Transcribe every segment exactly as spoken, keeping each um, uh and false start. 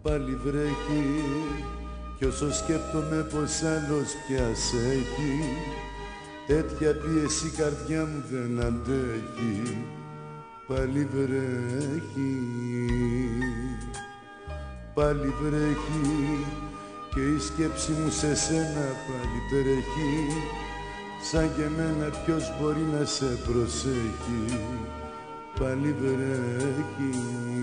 Πάλι βρέχει κι όσο σκέπτομαι πως άλλος πια σ' έχει, τέτοια πίεση η καρδιά μου δεν αντέχει. Πάλι βρέχει, πάλι βρέχει και η σκέψη μου σε σένα πάλι τρέχει. Σαν και εμένα ποιος μπορεί να σε προσέχει. Πάλι βρέχει.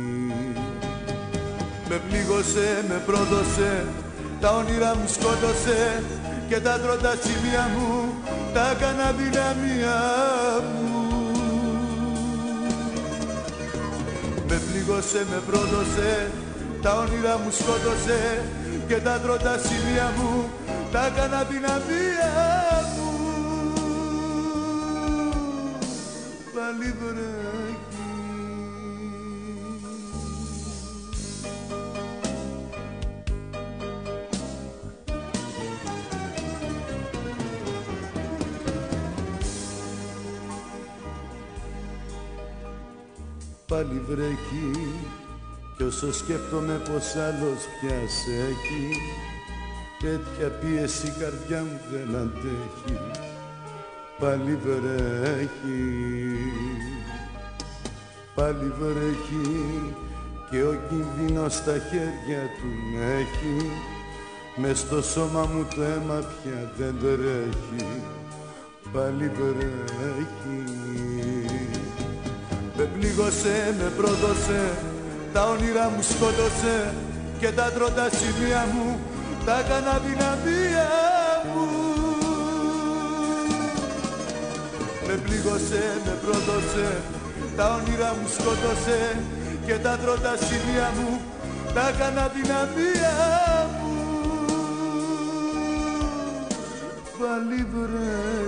Με πλήγωσε, με πρόδωσε, τα όνειρα μου σκότωσε και τα τρώτα σημεία μου τα έκανα δυναμία μου. Με πλήγωσε, με πρόδωσε, τα όνειρα μου σκότωσε και τα τρώτα σημεία μου τα έκανα δυναμία μου. Πάλι βρέχει. Πάλι βρέχει κι όσο σκέφτομαι πως άλλος πια σ' έχει, τέτοια πίεση η καρδιά μου δεν αντέχει. Πάλι βρέχει, πάλι βρέχει και ο κίνδυνος στα χέρια του με έχει. Μες στο σώμα μου το αίμα πια δεν τρέχει. Πάλι βρέχει. Με πλήγωσε, με πρόδωσε, τα όνειρα μου σκότωσε και τα τρώτα σημεία μου τα έκανα δυναμία μου. Με πλήγωσε, με πρόδωσε, τα όνειρα μου σκότωσε και τα τρώτα σημεία μου τα έκανα δυναμία μου. Πάλι βρέχει.